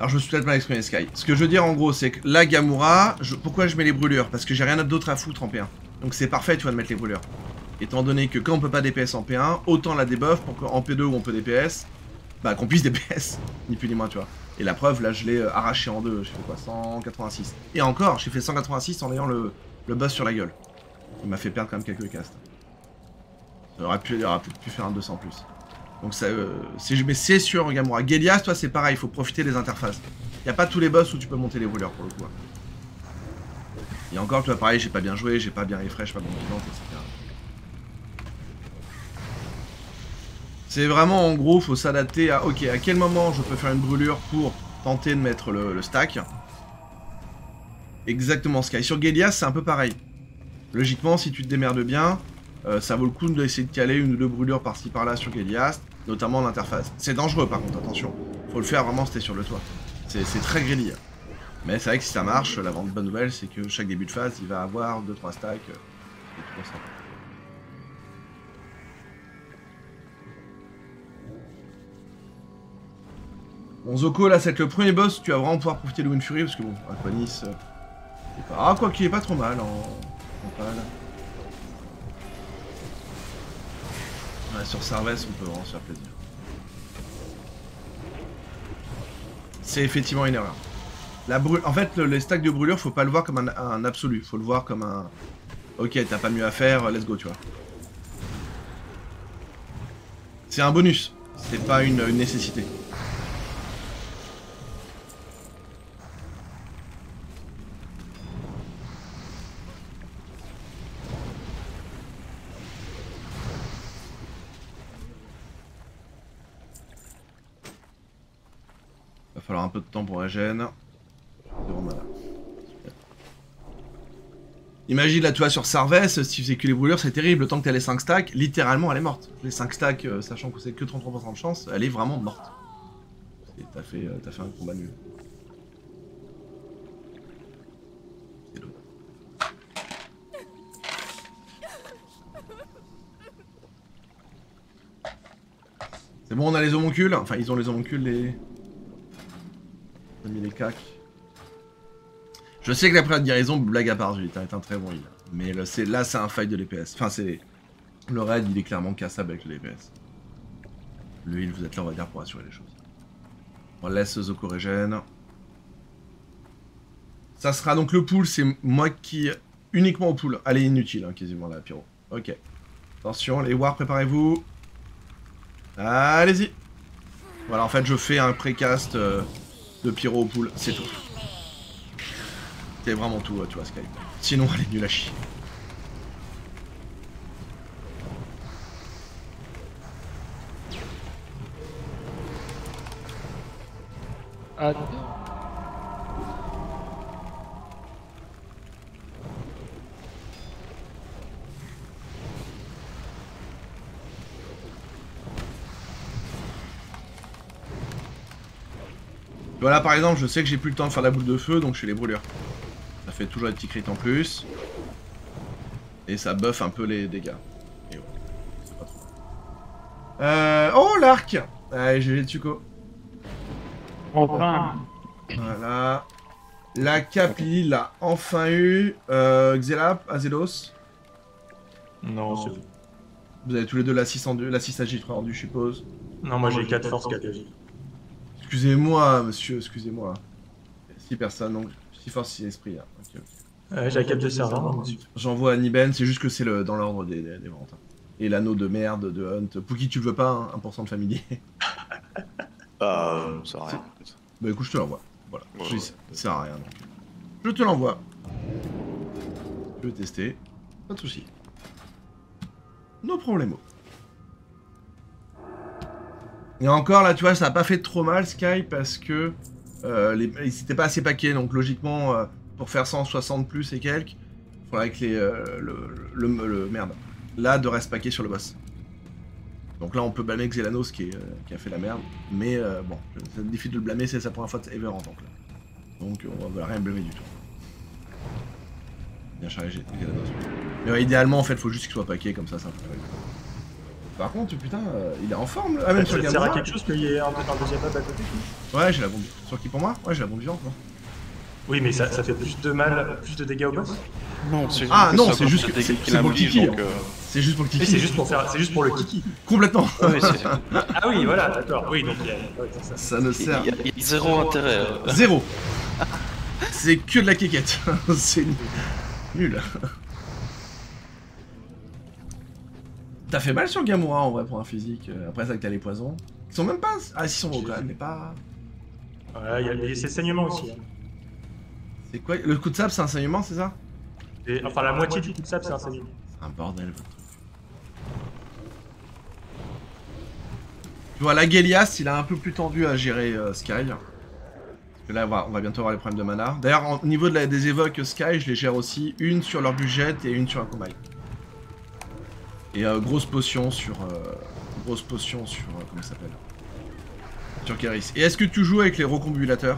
Alors je me suis peut-être mal exprimé Sky. Ce que je veux dire en gros c'est que la Gamora, pourquoi je mets les brûlures? Parce que j'ai rien d'autre à foutre en P1. Donc c'est parfait tu vois de mettre les brûlures. Étant donné que quand on peut pas DPS en P1, autant la débuff pour qu'en P2 où on peut DPS, bah qu'on puisse DPS, ni plus ni moins tu vois. Et la preuve là je l'ai arraché en deux, j'ai fait quoi 186. Et encore j'ai fait 186 en ayant le boss sur la gueule. Il m'a fait perdre quand même quelques castes. Il aurait pu faire un 200 plus. Donc ça, mais c'est sur Gamora. Gélias, toi c'est pareil, il faut profiter des interfaces. Il n'y a pas tous les boss où tu peux monter les brûleurs pour le coup. Et encore, toi pareil, j'ai pas bien joué, j'ai pas bien refresh, pas bon bilan, etc. C'est vraiment en gros, faut s'adapter à, ok, à quel moment je peux faire une brûlure pour tenter de mettre le stack. Exactement ce Sky. Sur Gélias, c'est un peu pareil. Logiquement, si tu te démerdes bien, ça vaut le coup d'essayer de caler une ou deux brûlures par-ci par-là sur Gélias, notamment l'interface. C'est dangereux par contre, attention. Faut le faire vraiment si t'es sur le toit. C'est très greedy. Mais c'est vrai que si ça marche, la bonne nouvelle, c'est que chaque début de phase, il va avoir 2-3 stacks. C'est toujours sympa. Bon, Zoko, là, c'est le premier boss où tu vas vraiment pouvoir profiter de Wind Fury, parce que bon, Aquanis... Ah, quoi qu'il est pas trop mal en pal. Ouais, sur Sarves, on peut vraiment se faire plaisir. C'est effectivement une erreur. En fait, les stacks de brûlure, faut pas le voir comme un absolu. Faut le voir comme un... Ok, t'as pas mieux à faire, let's go, tu vois. C'est un bonus. C'est pas une nécessité. Va falloir un peu de temps pour régène. Imagine là, tu vois, sur Sarves, si tu faisais que les brûlures, c'est terrible. Le temps que t'as les 5 stacks, littéralement, elle est morte. Les 5 stacks, sachant que c'est que 33% de chance, elle est vraiment morte. Et t'as fait un combat nul. C'est lourd. C'est bon, on a les homoncules. Enfin, ils ont les homoncules, les... On a mis les cacs. Je sais que la période de guérison, blague à part, Julita, est un très bon heal. Mais là, c'est un fight de l'EPS. Enfin, c'est... Le raid, il est clairement cassable avec le DPS. Le heal, vous êtes là, on va dire, pour assurer les choses. On laisse Zoko régène. Ça sera donc le pool, c'est moi qui... Uniquement au pool. Elle est inutile, hein, quasiment, là, Pyro. Ok. Attention, les wards, préparez-vous. Allez-y. Voilà, en fait, je fais un précast de Pyro au pool, c'est tout. C'est vraiment tout, tu vois, Sky. Sinon, elle est nulle à chier. Voilà, par exemple, je sais que j'ai plus le temps de faire la boule de feu, donc je fais les brûlures. Ça fait toujours des petits crits en plus. Et ça buff un peu les dégâts. Et ouais, c'est pas trop. Oh, l'arc! Allez, GG Tsuko. Enfin. Voilà. La Capli l'a enfin eu. Xelap, Azelos. Non, c'est... Vous avez tous les deux la 602, la 6 agit rendu, je suppose. Non, moi j'ai 4 forces, 4 agis. Excusez-moi, monsieur, excusez-moi. 6 personnes, donc 6 forces, 6 esprits. Hein. Okay, okay. J'ai 4 de servant. J'envoie à Niben, c'est juste que c'est dans l'ordre des ventes. Hein. Et l'anneau de merde de Hunt. Pour qui tu le veux pas, hein, 1% de familier. Ça sert à rien. Bah écoute, je te l'envoie. Voilà. Ouais, Ça sert à rien donc. Je te l'envoie. Je vais tester. Pas de soucis. No problemo. Et encore là, tu vois, ça a pas fait trop mal Sky parce que ils étaient pas assez paquets. Donc logiquement, pour faire 160 plus et quelques, il faudrait que le merde. Là, de reste paquet sur le boss. Donc là, on peut blâmer Xelanos qui a fait la merde. Mais bon, c'est difficile de le blâmer, c'est sa première fois ever en tant que là. Donc on va rien blâmer du tout. Bien chargé Xelanos. Mais ouais, idéalement, en fait, faut juste qu'il soit paquet, comme ça, ça fait. Par contre, putain, il est en forme. Ah, même sur le Ça sert à Gamora. quelque chose qu'il y ait un deuxième mob à côté? Ouais, j'ai la bombe. Sur qui pour moi? Ouais, j'ai la bombe vivante, moi. Oui, mais ça fait plus de mal, plus de dégâts au boss? Non, c'est Ah non, c'est juste que c'est pour le kiki. donc, C'est juste pour le Oui, kiki. c'est juste pour le kiki. Complètement. ouais, Ah oui, voilà, d'accord. Oui, donc ouais, c'est ça. Ça ne sert. il y a zéro intérêt. Zéro. C'est que de la quéquette. C'est nul. T'as fait mal sur Gamora en vrai pour un physique. Après ça que t'as les poisons. Ils sont même pas. Ah si, ils sont beaux quand même, mais pas. Ouais, il y a ces saignements aussi. Hein. C'est quoi? Le coup de sable, c'est un saignement, c'est ça? Et, enfin, la moitié du coup de sable, c'est un saignement. C'est un bordel votre truc. Tu vois, la Gélias, il a un peu plus tendu à gérer Sky. Parce que là, on va bientôt avoir les problèmes de mana. D'ailleurs, au niveau des évoques Sky, je les gère aussi. Une sur leur budget et une sur un combat. Et grosse potion sur... comment ça s'appelle? Sur Keris. Et est-ce que tu joues avec les recombulateurs?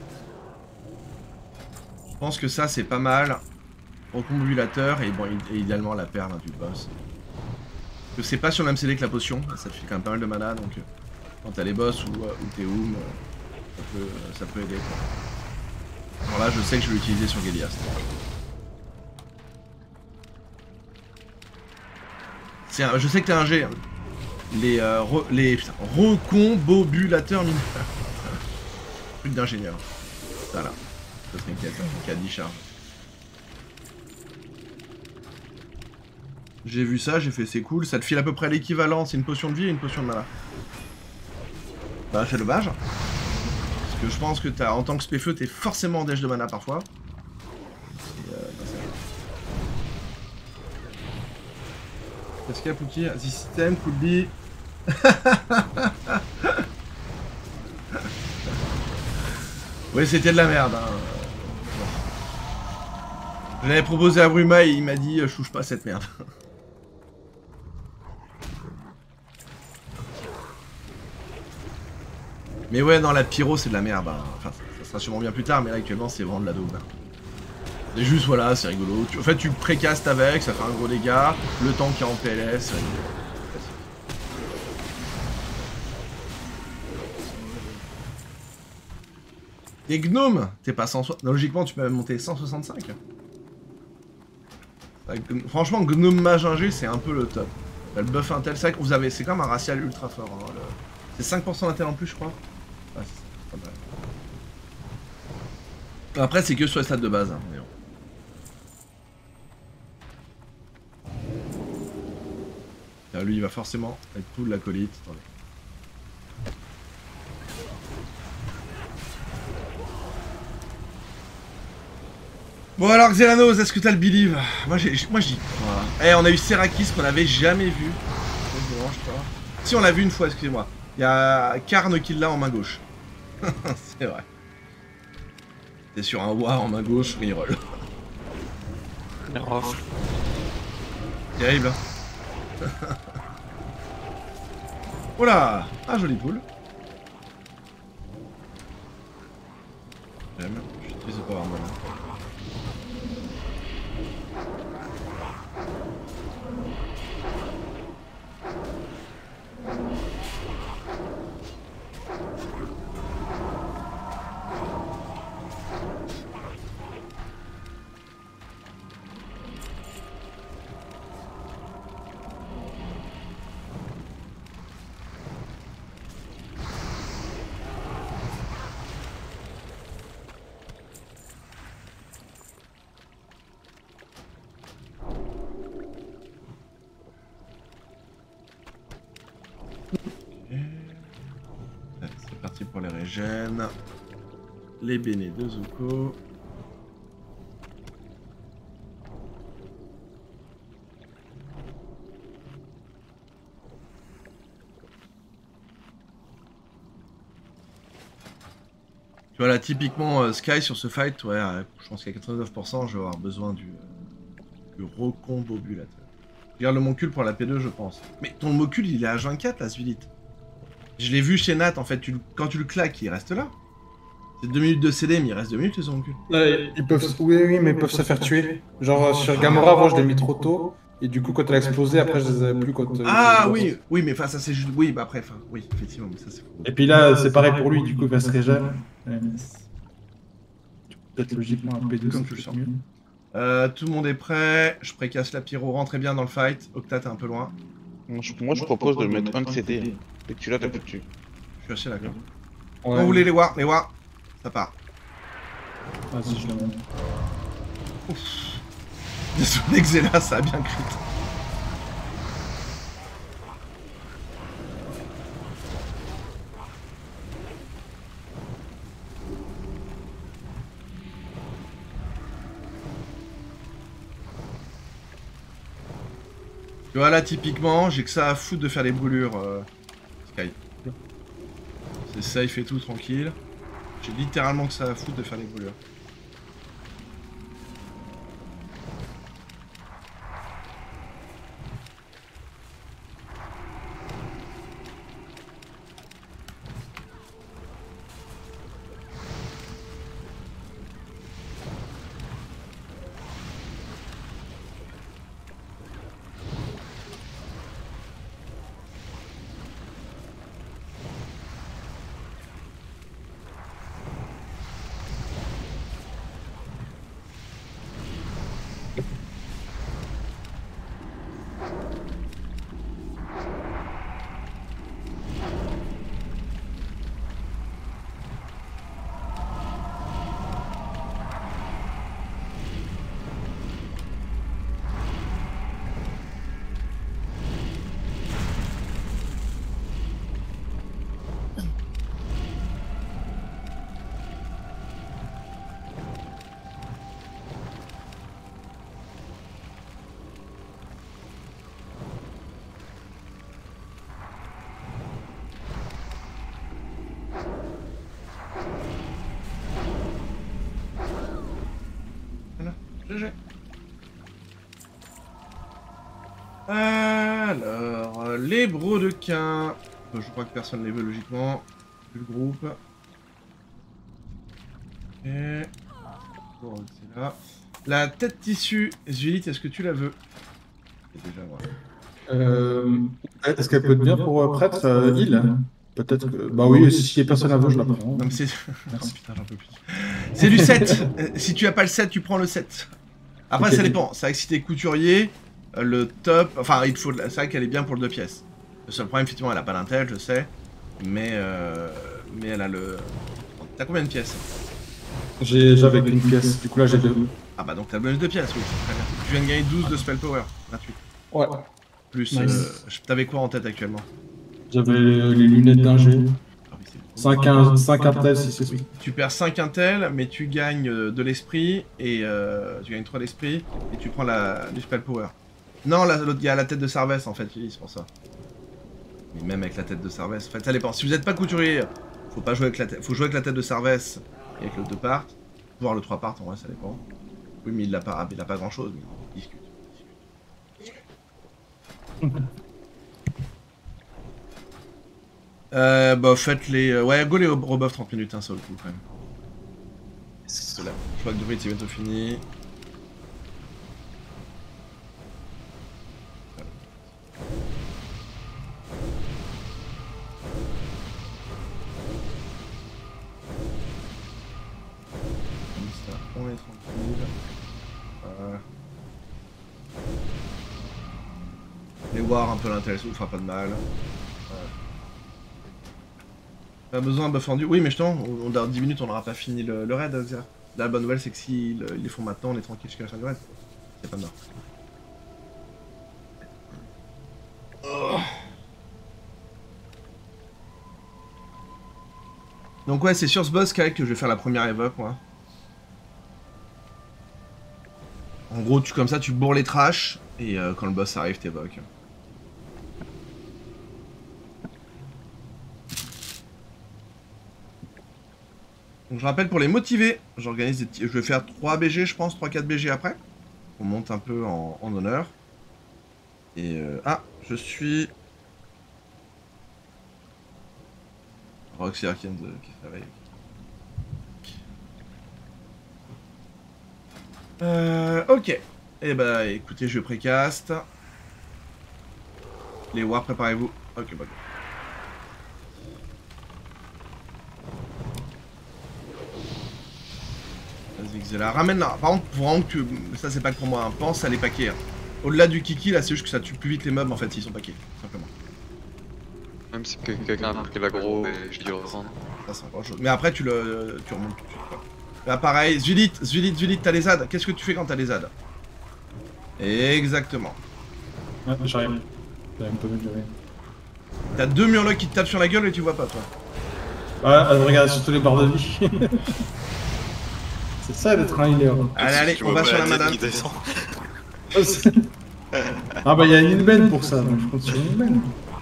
Je pense que ça, c'est pas mal. Recombulateur et bon, et idéalement la perle hein, du boss. Parce que c'est pas sur le même CD que la potion. Ça te fait quand même pas mal de mana, donc... quand t'as les boss ou t'es ça peut aider. Alors là, je sais que je vais l'utiliser sur Gélias. Je sais que t'es un G. Hein. Les recombobulateurs mineurs. Truc d'ingénieur. Ça là. Ça t'inquiète, qui a 10 charges. J'ai vu ça, j'ai fait c'est cool. Ça te file à peu près l'équivalent. C'est une potion de vie et une potion de mana. Bah, c'est dommage. Parce que je pense que en tant que spéfeu, t'es forcément en dèche de mana parfois. Qu'est-ce qu'il y a, Pouki? The system could be... Oui, c'était de la merde. Hein. Je l'avais proposé à Bruma et il m'a dit je touche pas à cette merde. Mais ouais, non, la pyro c'est de la merde. Hein. Enfin, ça sera sûrement bien plus tard, mais là actuellement c'est vraiment de la daube. C'est juste, voilà, c'est rigolo. En fait, tu précastes avec, ça fait un gros dégât. Le temps qui est en PLS, c'est rigolo. Des gnomes, t'es pas 160. Logiquement, tu peux même monter 165. Franchement, gnome mage 1G, c'est un peu le top. Là, le buff intel, c'est vrai que c'est quand même un racial ultra fort. Hein, c'est 5% d'intel en plus, je crois. Ah, c'est pas mal. Après, c'est que sur les stades de base. Hein, mais bon. Là, lui, il va forcément être tout de l'acolyte. Attendez. Bon alors Xelanos, est-ce que t'as le believe? Moi j'y crois. Eh, on a eu Serakis qu'on avait jamais vu. Si, on l'a vu une fois, excusez-moi. Il y a Karn qui l'a en main gauche. C'est vrai. T'es sur un war en main gauche, reroll. Terrible. Oh là! Ah, jolie poule. J'aime. Je suis triste de pas avoir mal. C'est parti pour les régènes. Les bénés de Zuko. Tu vois là, typiquement Sky sur ce fight, ouais, je pense qu'à 89%, je vais avoir besoin du recombobulateur. Regarde le moncule pour la P2, je pense. Mais ton mocule, il est à H24 là, Svilite. Je l'ai vu chez Nat, en fait, quand tu le claques, il reste là. C'est 2 minutes de CD, mais il reste 2 minutes, les oncules. Ils peuvent... Oui, mais ils peuvent se faire tuer. Genre, sur Gamora, avant, je l'ai mis trop tôt. Et du coup, quand elle a explosé, après, je les avais plus quand. Ah oui, oui, mais enfin, ça c'est juste. Oui, bah après, enfin, oui, effectivement, mais ça c'est. Et puis là, c'est pareil pour lui, du coup, il va se régénérer. Peut-être logiquement un P2, Comme c'est tu le peut-être sens. mieux. Tout le monde est prêt. Je précasse la pyro. Rentrez bien dans le fight. Octa, t'es un peu loin. Moi, je propose de mettre un de CD. Dès que tu l'as, t'appuies dessus. Je suis assez d'accord. Ouais. Quand vous voulez les war, ça part. Vas-y, je le monte. Désolé, Xela, ça a bien crit. Tu vois là typiquement, j'ai que ça à foutre de faire les brûlures Sky. C'est safe et tout, tranquille. J'ai littéralement que ça à foutre de faire les brûlures. GG. Alors, les brodequins. Je crois que personne les veut logiquement. Vu le groupe. Ok. Bon, c'est là. La tête tissu, Zulite, est-ce que tu la veux? C'est déjà moi. Est-ce qu'elle peut être bien pour prêtre heal? Peut-être que. Bah oui, si personne la veut, je la prends. Non mais c'est... Merci. Oh, putain, j'en peux plus. C'est du 7. Si tu as pas le 7, tu prends le 7. Après, Ok. ça dépend. C'est vrai que si t'es couturier, le top... Enfin, il te faut... C'est vrai qu'elle est bien pour le 2 pièces. Le seul problème, effectivement, elle a pas d'intel, je sais. Mais elle a le... T'as combien de pièces? J'avais qu'une pièce, du coup là j'ai deux. Ah bah donc t'as le bonus de pièces, oui, c'est très bien. Tu viens de gagner 12 de spell power, gratuit. Ouais. Plus... Nice. T'avais quoi en tête actuellement? J'avais les lunettes d'ingé. Ah oui, c'est 5 intel, si c'est Tu perds 5 intel, mais tu gagnes de l'esprit, et tu gagnes 3 d'esprit, et tu prends du spell power. Non, il y a la tête de Sarvès en fait, c'est pour ça. Mais même avec la tête de Sarvès, en fait ça dépend. Si vous n'êtes pas couturier, faut pas jouer avec la tête. Faut jouer avec la tête de Sarvès et avec le 2 part. Voire le 3 part, en vrai ça dépend. Oui mais il a pas grand chose, mais il discute. Bah faites les... Ouais, go les rebuff 30 minutes, hein, ça vaut le coup quand même. C'est là. Je crois que Druid c'est bientôt fini. Comme ça, on est tranquille. Voilà. Les war un peu l'intel, ça vous fera pas de mal. Voilà. Pas besoin de buff endu. Oui mais justement, dans 10 minutes on n'aura pas fini le raid. La bonne nouvelle c'est que s'ils les font maintenant, on est tranquille jusqu'à la fin du raid. C'est pas de mort. Oh. Donc ouais, c'est sur ce boss que je vais faire la première évoque, moi. En gros, comme ça, tu bourres les trash, et quand le boss arrive, t'évoques. Donc je rappelle, pour les motiver, j'organise des petits... Je vais faire 3 BG, je pense, 3-4 BG après. On monte un peu en honneur. Et ah, je suis... Roxy Arkane qui se réveille. Ok. Eh bah écoutez, je précaste. Les War, préparez-vous. Ok, bah. Vas-y, Xela. Ramène là. Par contre, faut vraiment que tu. Ça, c'est pas que pour moi. Hein. Pense à les paquets. Hein. Au-delà du kiki, là, c'est juste que ça tue plus vite les mobs en fait s'ils sont paquets. Simplement. Même si quelqu'un a pris l'aggro et je dis ressens. Ça, c'est encore chose. Mais après, tu remontes tout de suite. Quoi. Là, pareil. Zulit, t'as les ZAD. Qu'est-ce que tu fais quand t'as les ZAD? Exactement. Ouais, j'arrive. J'arrive un peu mieux, j'arrive. T'as 2 murlocs qui te tapent sur la gueule et tu vois pas, toi. Ouais, regarde surtout les barres de vie. C'est ça d'être un healer. Allez, on va sur la madame. Ah bah y'a une ilben pour ça, donc je compte sur une ilben.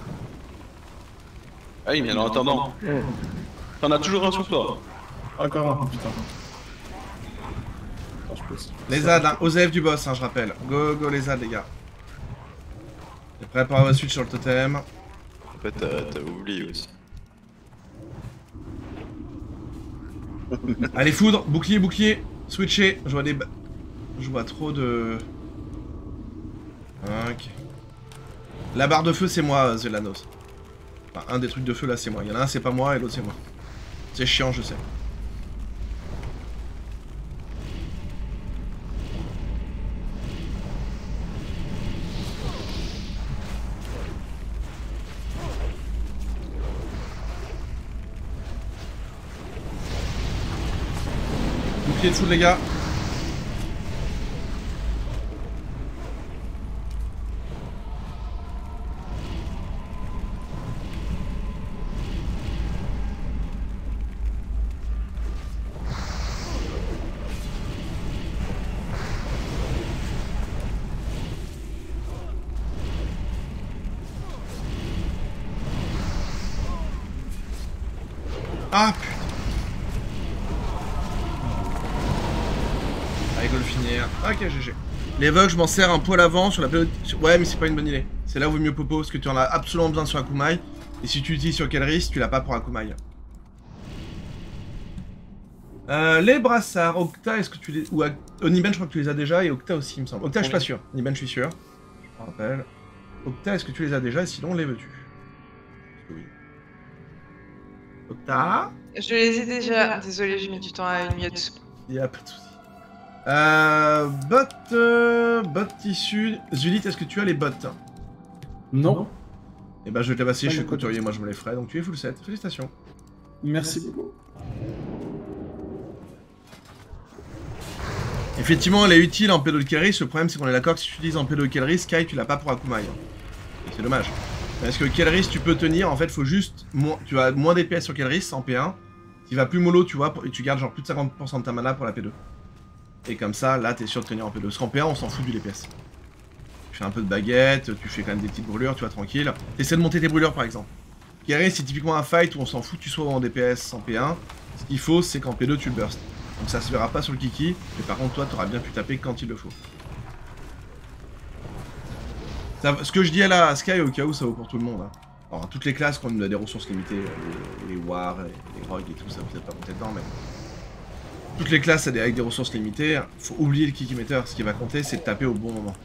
Ah oui, mais en attendant, t'en as toujours un sur toi. Encore un, putain. Attends, je peux... Les ZAD, hein, OZF du boss, hein, je rappelle. Go les ZAD, les gars. T'es prêt pour avoir switch sur le totem? En fait, t'as oublié aussi. Allez, foudre, bouclier, switcher. Je vois des. Je vois trop de. Ok. La barre de feu, c'est moi, Zelanos. Enfin, un des trucs de feu là, c'est moi. Il y en a un, c'est pas moi, et l'autre, c'est moi. C'est chiant, je sais. Bouclier de foudre, les gars. Ah putain. Allez, go le finir. Ok, GG. Les vogues, je m'en sers un poil avant sur la période. Ouais, mais c'est pas une bonne idée. C'est là où vaut mieux popo parce que tu en as absolument besoin sur Akumai. Et si tu l'utilises sur Kelris, tu l'as pas pour Akumai. Les brassards, Octa, est-ce que tu les. Ou Oniben, je crois que tu les as déjà, et Octa aussi, il me semble. Octa, je suis pas sûr. Oniben, je suis sûr. Je me rappelle. Octa, est-ce que tu les as déjà, et sinon, les veux-tu? Oui. Octa? Je les ai déjà. Désolé, j'ai mis du temps à une mute. Y'a pas de soucis. Bot tissu. Zulit, est-ce que tu as les bottes? Non. Et bah, je vais te les passer, je suis couturier, moi je me les ferai, donc tu es full set. Félicitations. Merci beaucoup. Effectivement, elle est utile en pédo de Kelris. Le problème, c'est qu'on est d'accord que si tu utilises en pédo de Kelris, Sky, tu l'as pas pour Akumai. Et c'est dommage. Parce que Kelris, tu peux tenir, en fait, faut juste. Tu as moins DPS sur Kelris en P1. Tu vas plus mollo, tu vois, et tu gardes genre plus de 50% de ta mana pour la P2. Et comme ça, là, t'es sûr de tenir en P2. Parce qu'en P1, on s'en fout du DPS. Tu fais un peu de baguette, tu fais quand même des petites brûlures, tu vois, tranquille. T'essaies de monter tes brûlures, par exemple. Kelris, c'est typiquement un fight où on s'en fout que tu sois en DPS en P1. Ce qu'il faut, c'est qu'en P2, tu burst. Donc ça se verra pas sur le kiki, mais par contre toi t'auras bien pu taper quand il le faut. Ça, ce que je dis à la Sky au cas où ça vaut pour tout le monde. Hein. Alors toutes les classes quand on a des ressources limitées, les War, les Rogues et tout ça, vous êtes pas monté dedans mais... Toutes les classes avec des ressources limitées, faut oublier le kiki meter, ce qui va compter c'est de taper au bon moment.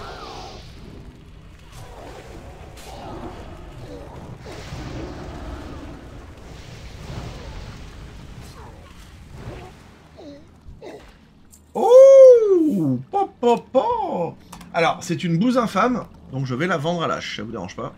Oh, po. Alors, c'est une bouse infâme, donc je vais la vendre à l'âge, ça vous dérange pas.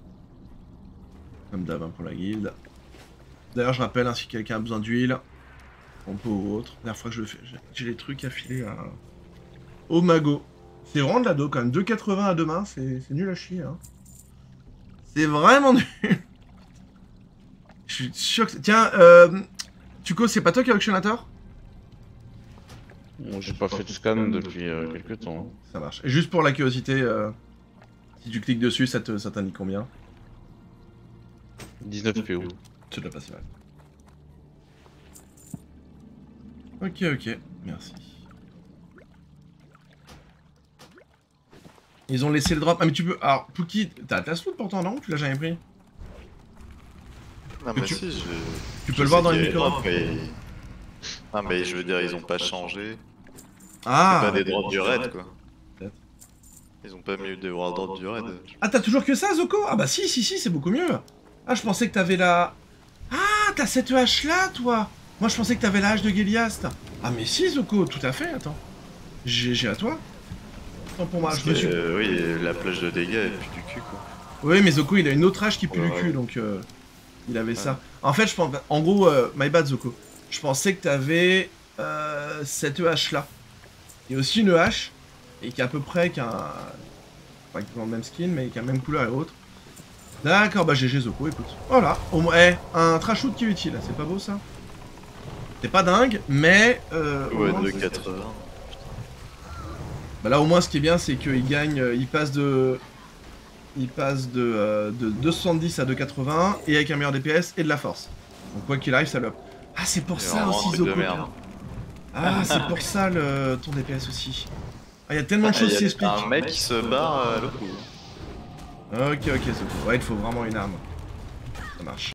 Comme d'hab hein, pour la guilde. D'ailleurs, je rappelle, hein, si quelqu'un a besoin d'huile, pompe ou autre, la dernière fois que je le fais, j'ai les trucs à filer à... au mago. C'est vraiment de la dos quand même, 2,80 à deux mains, c'est nul à chier. Hein. C'est vraiment nul. Je suis sûr que... Tiens, Tuco, c'est pas toi qui as auctionateur? J'ai pas fait de scan depuis quelques temps. Hein. Ça marche. Et juste pour la curiosité, si tu cliques dessus, ça t'indique combien? 19 PO. C'est déjà pas si mal. Ok, merci. Ils ont laissé le drop. Ah mais tu peux... Alors, Pookie, t'as la sloot pourtant, non? Tu l'as jamais pris? Non mais si, Tu peux le voir dans les micro. Non mais je veux dire, ils ont pas changé. Ah. C'est pas des drops du raid quoi. Ils ont pas mis des warders du raid. Ah, t'as toujours que ça, Zoko? Ah bah si, c'est beaucoup mieux. Ah, je pensais que t'avais la... Ah, t'as cette hache là, toi. Moi, je pensais que t'avais la hache de Géliast. Ah, mais si, Zoko, tout à fait, attends. J'ai à toi. Attends pour moi, Parce je me suis... que, oui, la plage de dégâts est plus du cul, quoi. Oui, mais Zoko, il a une autre hache qui pue du Ouais. cul, donc... il avait ça. En fait, je pense... En gros, my bad, Zoko. Je pensais que t'avais cette hache là. Il y a aussi une hache, et qui est à peu près qu'un... Pas dans le même skin, mais qui a la même couleur et autre. D'accord, bah GG Zoko, écoute. Voilà, au moins, un trash shoot qui est utile, c'est pas beau ça? C'est pas dingue, mais... au Ouais, moins, de c'est- 80. Bah là au moins ce qui est bien c'est qu'il gagne, il passe de 270 à 280 et avec un meilleur DPS et de la force. Donc quoi qu'il arrive ça le up. Ah c'est pour C'est ça vraiment un aussi truc de Zoko. merde. Ah c'est pour ça ton DPS aussi. Ah il y a tellement de Ah, choses y qui a expliquent. un mec qui se barre à l'autre bout. Ok Zoko. Ouais il faut vraiment une arme. Ça marche.